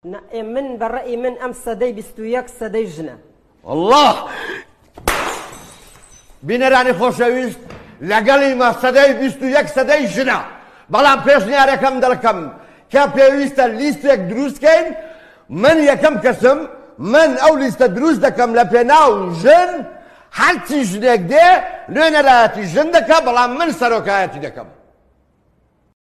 من بالرأي من أم سدي بستوياك سدي جنة الله بینەرانی خۆشەویست لەگەڵی مە سەدەی 21 سەدەی ژنە بەڵام پێشنیارەکەم دەڵکەم کە پێویستە لیستێک دروستکەین من یەکەم کەسم من ئەو لیستە دروست دەکەم لە پێناو ژن هەرچی ژنێک دێ نوێنەرایەتی ژن دەکە بەڵام من سەرۆکایەتی دەکەم